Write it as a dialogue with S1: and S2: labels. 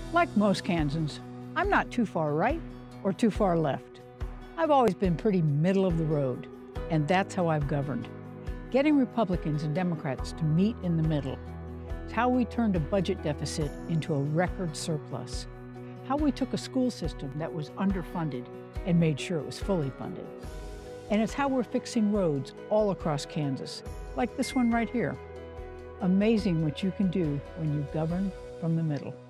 S1: Like most Kansans, I'm not too far right or too far left. I've always been pretty middle of the road, and that's how I've governed. Getting Republicans and Democrats to meet in the middle. It's how we turned a budget deficit into a record surplus. How we took a school system that was underfunded and made sure it was fully funded. And it's how we're fixing roads all across Kansas, like this one right here. Amazing what you can do when you govern from the middle.